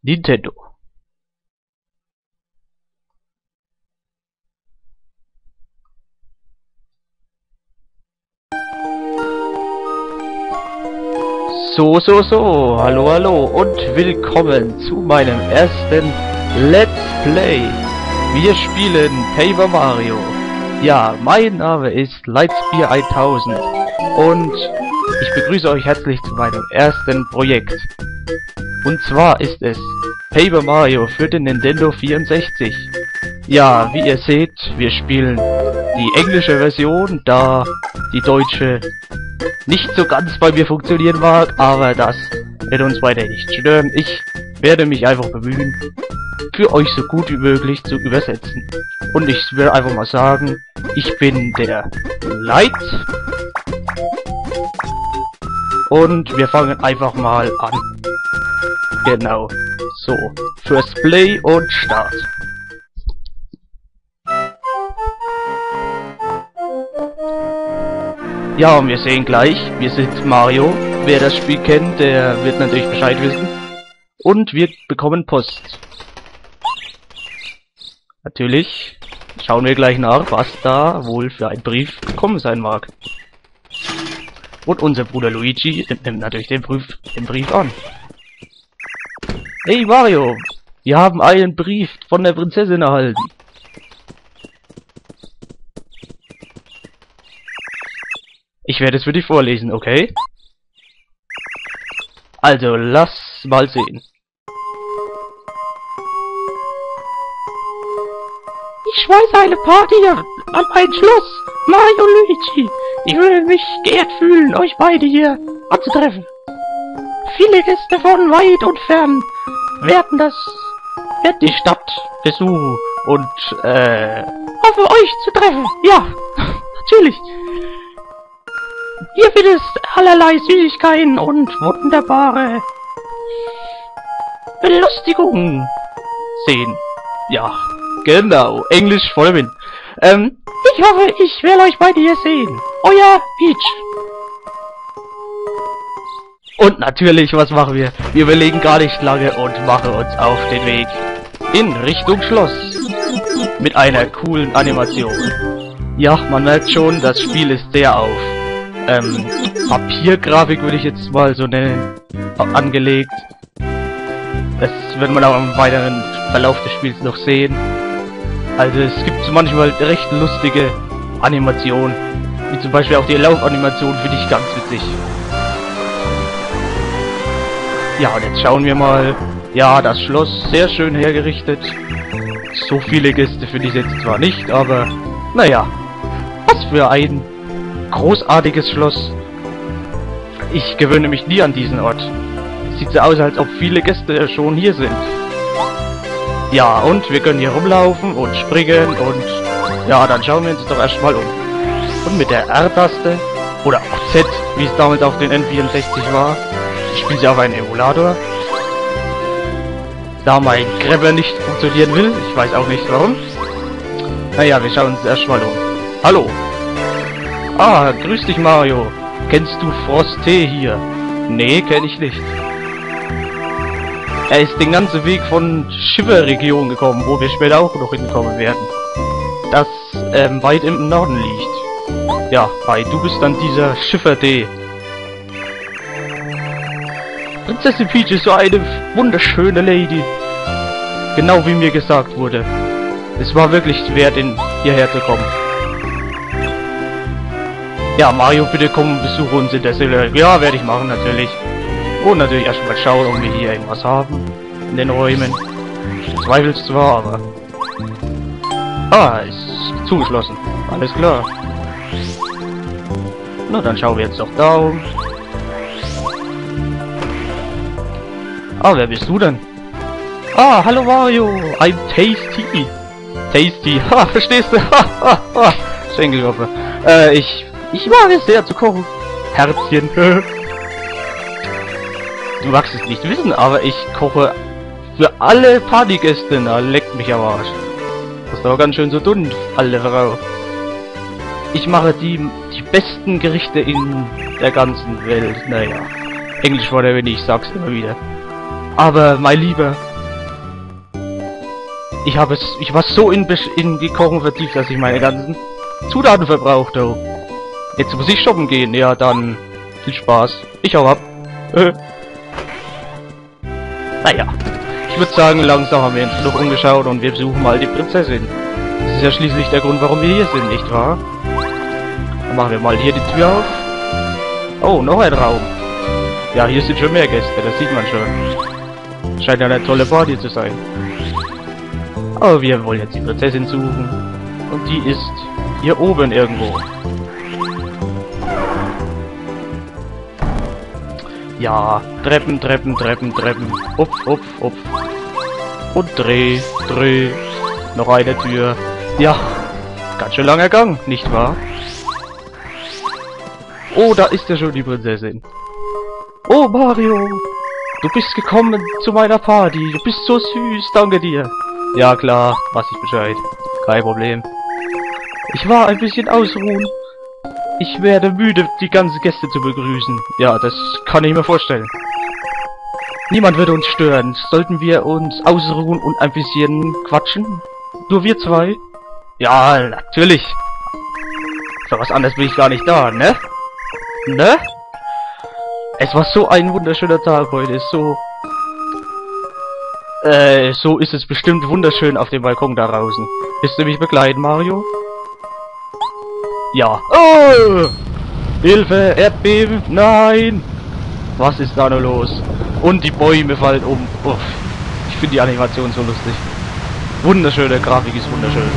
Nintendo. So, hallo und willkommen zu meinem ersten Let's Play. Wir spielen Paper Mario. Ja, mein Name ist Lightspear 1000 und ich begrüße euch herzlich zu meinem ersten Projekt. Und zwar ist es Paper Mario für den Nintendo 64. Ja, wie ihr seht, wir spielen die englische Version, da die deutsche nicht so ganz bei mir funktionieren mag, aber das wird uns weiter nicht stören. Ich werde mich einfach bemühen, für euch so gut wie möglich zu übersetzen. Und ich will einfach mal sagen, ich bin der Light. Und wir fangen einfach mal an. Genau. So, First Play und Start. Ja, und wir sehen gleich, wir sind Mario. Wer das Spiel kennt, der wird natürlich Bescheid wissen. Und wir bekommen Post. Natürlich schauen wir gleich nach, was da wohl für ein Brief gekommen sein mag. Und unser Bruder Luigi nimmt natürlich den Brief an. Hey Mario, wir haben einen Brief von der Prinzessin erhalten. Ich werde es für dich vorlesen, okay? Also, lass mal sehen. Ich schmeiße eine Party an mein Schloss, Mario und Luigi. Ich würde mich geehrt fühlen, euch beide hier anzutreffen. Viele Gäste von weit und fern werden die Stadt besuchen und, hoffe euch zu treffen. Ja, natürlich. Hier wird es allerlei Süßigkeiten und wunderbare Belustigungen sehen. Ja, genau. Englisch voll Wind. Ich hoffe, ich werde euch beide hier sehen. Euer Peach. Und natürlich, was machen wir? Wir überlegen gar nicht lange und machen uns auf den Weg in Richtung Schloss. Mit einer coolen Animation. Ja, man merkt schon, das Spiel ist sehr auf Papiergrafik, würde ich jetzt mal so nennen, angelegt. Das wird man auch im weiteren Verlauf des Spiels noch sehen. Also es gibt so manchmal recht lustige Animationen, wie zum Beispiel auch die Laufanimation, finde ich ganz witzig. Ja, und jetzt schauen wir mal. Ja, das Schloss, sehr schön hergerichtet. So viele Gäste finde ich jetzt zwar nicht, aber naja, was für ein großartiges Schloss. Ich gewöhne mich nie an diesen Ort. Sieht so aus, als ob viele Gäste schon hier sind. Ja, und wir können hier rumlaufen und springen und ja, dann schauen wir uns doch erstmal um. Und mit der R-Taste oder auch Z, wie es damals auf den N64 war, ich spiele sie auf einen Emulator. Da mein Grabber nicht funktionieren will, ich weiß auch nicht warum. Naja, wir schauen uns erstmal um. Hallo! Ah, grüß dich Mario. Kennst du Frosté hier? Nee, kenn ich nicht. Er ist den ganzen Weg von Shiver-Region gekommen, wo wir später auch noch hinkommen werden. Das weit im Norden liegt. Ja, du bist dann dieser Shiver-D. Prinzessin Peach ist so eine wunderschöne Lady. Genau wie mir gesagt wurde. Es war wirklich wert, hierher zu kommen. Ja, Mario, bitte komm und besuche uns in der Zelle. Ja, werde ich machen, natürlich. Und natürlich erstmal schauen, ob wir hier irgendwas haben. In den Räumen. Ich bezweifle es zwar, aber... Ah, ist zugeschlossen. Alles klar. Na, dann schauen wir jetzt doch da um. Ah, wer bist du denn? Ah, hallo Mario. I'm Tasty. Tasty. Ha, verstehst du? Ha, ha, ha. Schenkelgruppe. Ich mag es sehr zu kochen. Herzchen. Du magst es nicht wissen, aber ich koche für alle Partygäste. Na, leckt mich am Arsch. Das ist doch ganz schön so dünn, alte Frau. Ich mache die besten Gerichte in der ganzen Welt. Naja, Englisch vor der Wenn ich sag's immer wieder. Aber, mein Lieber, Ich war so in die Kochen vertieft, dass ich meine ganzen Zutaten verbrauchte. Jetzt muss ich shoppen gehen. Ja, dann viel Spaß. Ich hau ab. Naja, ich würde sagen, langsam haben wir uns genug umgeschaut und wir besuchen mal die Prinzessin. Das ist ja schließlich der Grund, warum wir hier sind, nicht wahr? Dann machen wir mal hier die Tür auf. Oh, noch ein Raum. Ja, hier sind schon mehr Gäste, das sieht man schon. Scheint ja eine tolle Party zu sein. Aber wir wollen jetzt die Prinzessin suchen. Und die ist hier oben irgendwo. Ja, Treppen. Upf. Und dreh. Noch eine Tür. Ja, ganz schön langer Gang, nicht wahr? Oh, da ist ja schon die Prinzessin. Oh, Mario! Du bist gekommen zu meiner Party. Du bist so süß, danke dir. Ja, klar, weiß ich Bescheid. Kein Problem. Ich war ein bisschen ausruhen. Ich werde müde, die ganzen Gäste zu begrüßen. Ja, das kann ich mir vorstellen. Niemand wird uns stören. Sollten wir uns ausruhen und ein bisschen quatschen? Nur wir zwei? Ja, natürlich. Für was anderes bin ich gar nicht da, ne? Ne? Es war so ein wunderschöner Tag heute. So ist es bestimmt wunderschön auf dem Balkon da draußen. Willst du mich begleiten, Mario? Ja. Oh! Hilfe! Erdbeben! Nein! Was ist da nur los? Und die Bäume fallen um. Uff. Ich finde die Animation so lustig. Wunderschöne Grafik ist wunderschön.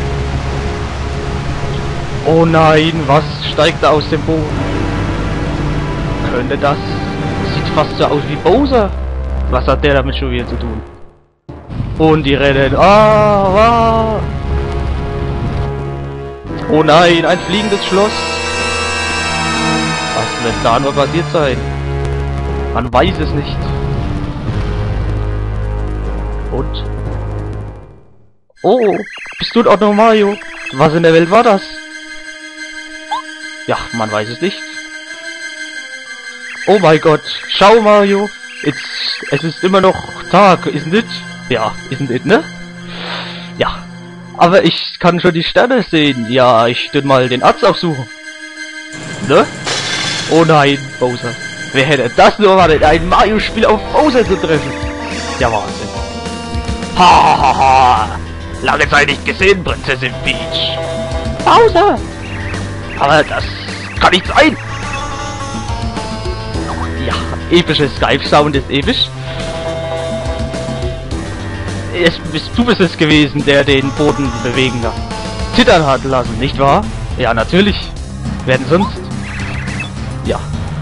Oh nein, was steigt da aus dem Boden? Könnte das? Sieht fast so aus wie Bowser. Was hat der damit schon wieder zu tun? Und die rennen. Ah! Oh nein, ein fliegendes Schloss. Was wird da nur passiert sein? Man weiß es nicht. Und? Oh, bist du auch noch Mario? Was in der Welt war das? Ja, man weiß es nicht. Oh mein Gott, schau Mario. Es ist immer noch Tag, isn't it? Ja, isn't it, ne? Ja. Aber ich kann schon die Sterne sehen. Ja, ich will mal den Arzt aufsuchen. Ne? Oh nein, Bowser. Wer hätte das nur erwartet, ein Mario-Spiel auf Bowser zu treffen? Ja, Wahnsinn. Hahaha. Lange Zeit nicht gesehen, Prinzessin Peach. Bowser! Aber das kann nicht sein. Ja, epische Skype-Sound ist episch. Du bist es gewesen, der den Boden bewegen hat. Zittern hat lassen, nicht wahr? Ja, natürlich. Wer denn sonst? Ja.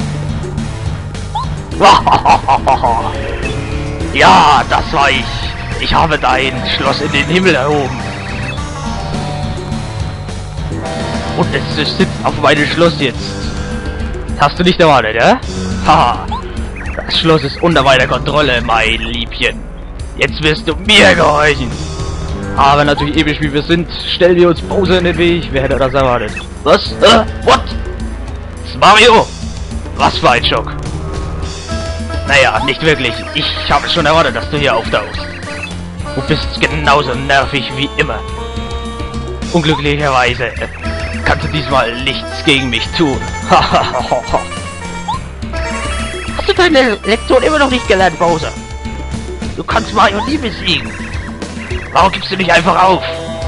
Ja, das war ich. Ich habe dein Schloss in den Himmel erhoben. Und es sitzt auf meinem Schloss jetzt. Hast du nicht erwartet, ja? Haha. Das Schloss ist unter meiner Kontrolle, mein Liebchen. Jetzt wirst du mir gehorchen. Aber natürlich episch wie wir sind, stellen wir uns Bowser in den Weg. Wer hätte das erwartet? Was? What? Das ist Mario? Was für ein Schock. Naja, nicht wirklich. Ich habe schon erwartet, dass du hier auftauchst. Du bist genauso nervig wie immer. Unglücklicherweise kannst du diesmal nichts gegen mich tun. Hast du deine Lektion immer noch nicht gelernt, Bowser? Du kannst Mario nie besiegen. Warum gibst du nicht einfach auf?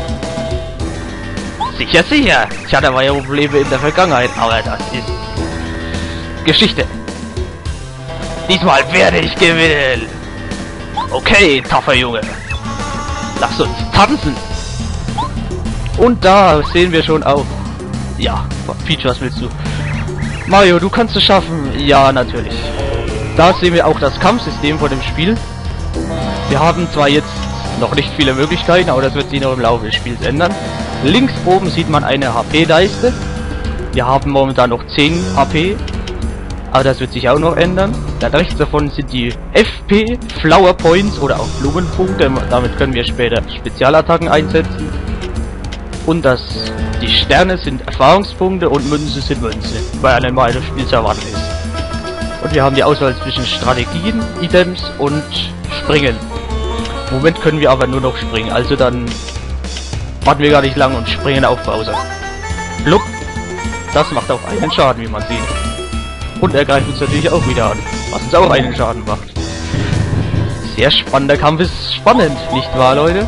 Sicher, sicher. Ich hatte aber ja Probleme in der Vergangenheit, aber das ist Geschichte. Diesmal werde ich gewinnen. Okay, taffer Junge. Lass uns tanzen. Und da sehen wir schon auch. Ja, Peach, was willst du? Mario, du kannst es schaffen. Ja, natürlich. Da sehen wir auch das Kampfsystem von dem Spiel. Wir haben zwar jetzt noch nicht viele Möglichkeiten, aber das wird sich noch im Laufe des Spiels ändern. Links oben sieht man eine HP-Leiste. Wir haben momentan noch 10 HP. Aber das wird sich auch noch ändern. Dann rechts davon sind die FP, Flower Points oder auch Blumenpunkte. Damit können wir später Spezialattacken einsetzen. Und die Sterne sind Erfahrungspunkte und Münze sind Münze, weil ein normales Spiel zu erwarten ist. Und wir haben die Auswahl zwischen Strategien, Items und Springen. Im Moment können wir aber nur noch springen, also dann warten wir gar nicht lang und springen auf Bowser. Blub! Das macht auch einen Schaden, wie man sieht. Und er greift uns natürlich auch wieder an, was uns auch einen Schaden macht. Sehr spannender Kampf, ist spannend, nicht wahr, Leute?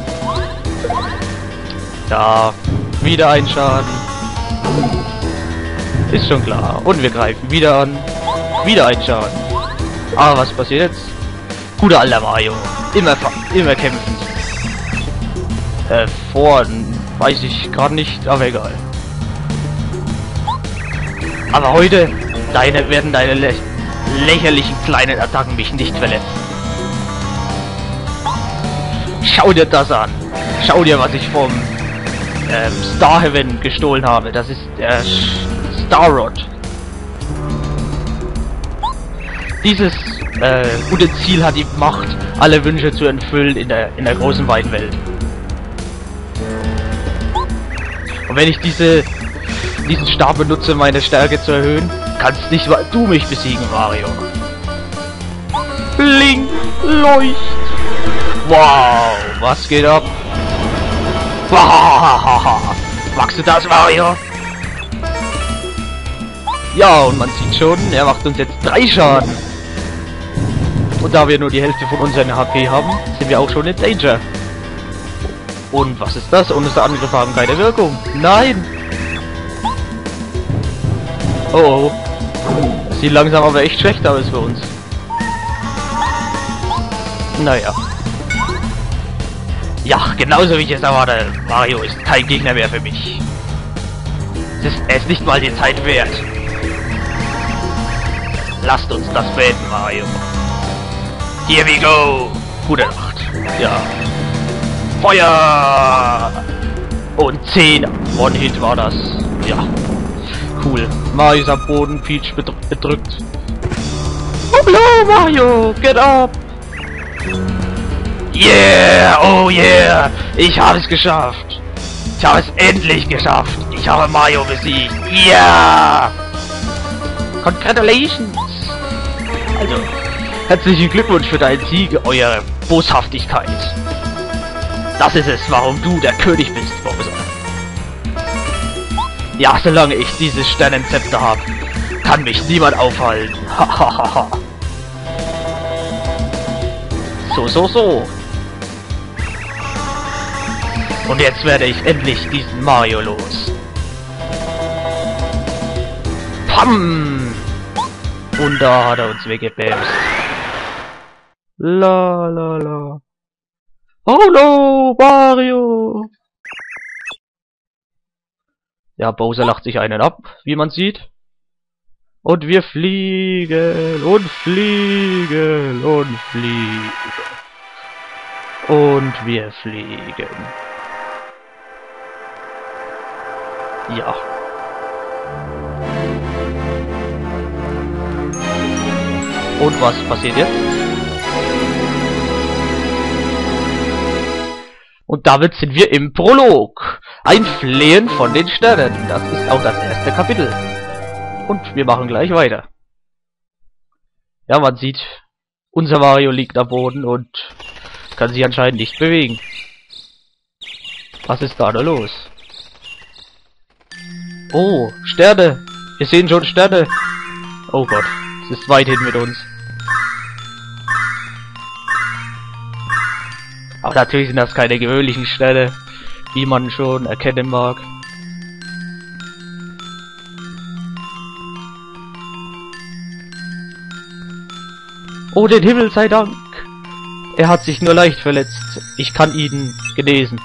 Da, wieder ein Schaden. Ist schon klar. Und wir greifen wieder an. Wieder ein Schaden. Aber was passiert jetzt? Guter alter Mario. Immer kämpfen. Vorn weiß ich gerade nicht, aber egal. Aber heute werden deine lächerlichen kleinen Attacken mich nicht verletzen. Schau dir das an. Schau dir, was ich vom Star Heaven gestohlen habe. Das ist der Starrod. Dieses Utensil hat die Macht, alle Wünsche zu erfüllen in der großen weiten Welt. Und wenn ich diesen Stab benutze, meine Stärke zu erhöhen, kannst nicht mal du mich besiegen, Mario. Bling, leucht. Wow, was geht ab? Magst du das, Mario? Ja, und man sieht schon, er macht uns jetzt 3 Schaden. Und da wir nur die Hälfte von unseren HP haben, sind wir auch schon in Danger. Und was ist das? Unsere Angriffe haben keine Wirkung. Nein! Oh, oh. Das sieht langsam aber echt schlecht aus für uns. Naja. Ja, genauso wie ich es erwarte. Mario ist kein Gegner mehr für mich. Er ist nicht mal die Zeit wert. Lasst uns das beenden, Mario. Here we go! Gute Nacht. Ja. Feuer! Und 10. One-Hit war das. Ja. Cool. Mario ist am Boden, Peach bedrückt. Hallo, Mario! Get up! Yeah! Oh yeah! Ich habe es geschafft! Ich habe es endlich geschafft! Ich habe Mario besiegt! Yeah! Congratulations! Also, herzlichen Glückwunsch für deinen Sieg, eure Boshaftigkeit. Das ist es, warum du der König bist, Bowser. Ja, solange ich dieses Sternenzepter habe, kann mich niemand aufhalten. Hahaha. So. Und jetzt werde ich endlich diesen Mario los. Pam! Und da hat er uns weggebämst. La la la. Oh no, Mario! Ja, Bowser lacht sich einen ab, wie man sieht. Und wir fliegen und fliegen und fliegen. Und wir fliegen. Ja. Und was passiert jetzt? Und damit sind wir im Prolog. Ein Flehen von den Sternen. Das ist auch das erste Kapitel. Und wir machen gleich weiter. Ja, man sieht, unser Mario liegt am Boden und kann sich anscheinend nicht bewegen. Was ist da los? Oh, Sterne! Wir sehen schon Sterne! Oh Gott, es ist weit hin mit uns. Aber natürlich sind das keine gewöhnlichen Sterne, wie man schon erkennen mag. Oh, den Himmel sei Dank! Er hat sich nur leicht verletzt. Ich kann ihn genesen.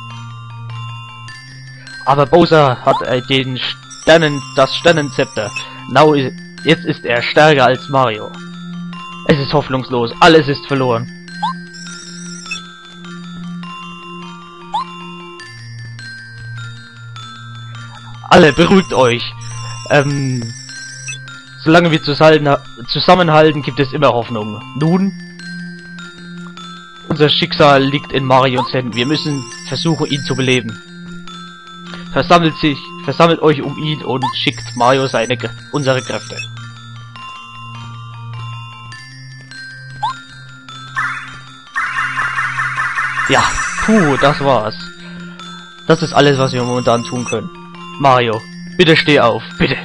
Aber Bowser hat das Sternenzepter. Jetzt ist er stärker als Mario. Es ist hoffnungslos. Alles ist verloren. Alle, beruhigt euch. Solange wir zusammenhalten, gibt es immer Hoffnung. Nun, unser Schicksal liegt in Marios Händen. Wir müssen versuchen, ihn zu beleben. Versammelt euch um ihn und schickt Mario unsere Kräfte. Ja, puh, das war's. Das ist alles, was wir momentan tun können. Mario, bitte steh auf, bitte.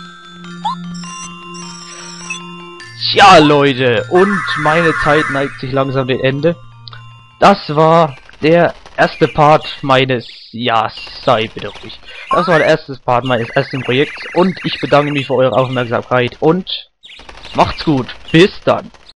Tja, Leute, und meine Zeit neigt sich langsam dem Ende. Das war der erste Part meines... Ja, sei bitte ruhig. Das war der erste Part meines ersten Projekts und ich bedanke mich für eure Aufmerksamkeit und macht's gut. Bis dann.